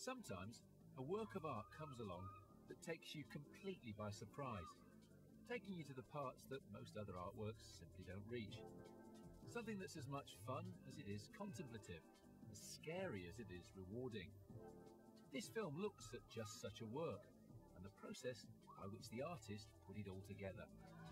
Sometimes a work of art comes along that takes you completely by surprise, taking you to the parts that most other artworks simply don't reach. Something that's as much fun as it is contemplative, as scary as it is rewarding. This film looks at just such a work, and the process by which the artist put it all together.